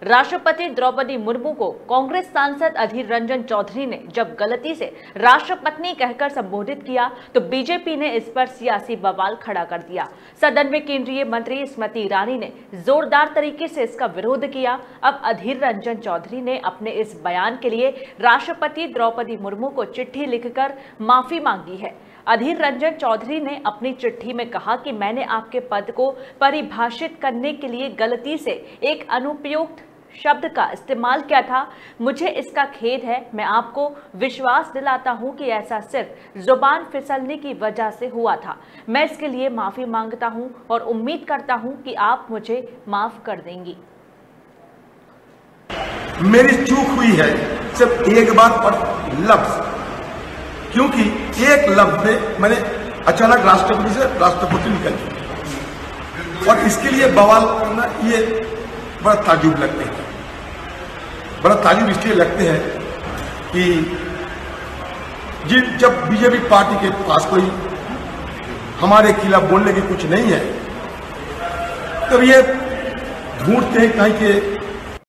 राष्ट्रपति द्रौपदी मुर्मू को कांग्रेस सांसद अधीर रंजन चौधरी ने जब गलती से राष्ट्रपत्नी कहकर संबोधित किया तो बीजेपी ने इस पर सियासी बवाल खड़ा कर दिया। सदन में केंद्रीय मंत्री स्मृति ईरानी ने जोरदार तरीके से इसका विरोध किया। अब अधीर रंजन चौधरी ने अपने इस बयान के लिए राष्ट्रपति द्रौपदी मुर्मू को चिट्ठी लिखकर माफी मांगी है। अधीर रंजन चौधरी ने अपनी चिट्ठी में कहा कि मैंने आपके पद को परिभाषित करने के लिए गलती से एक अनुपयुक्त शब्द का इस्तेमाल किया था। मुझे इसका खेद है। मैं आपको विश्वास दिलाता हूं कि ऐसा सिर्फ जुबान फिसलने की वजह से हुआ था। मैं इसके लिए माफी मांगता हूं और उम्मीद करता हूं कि आप मुझे माफ कर देंगी। मेरी चूक हुई है सिर्फ एक बार और लफ्ज, क्योंकि एक लफ्ज में मैंने अचानक राष्ट्रपति से राष्ट्रपति निकल चुकी और इसके लिए बवाल करना ये बड़ा ताजुब लगते हैं। बड़ा ताजुब इसलिए लगते हैं कि जब बीजेपी पार्टी के पास कोई हमारे खिलाफ बोलने की कुछ नहीं है तब ये ढूंढते हैं कहीं के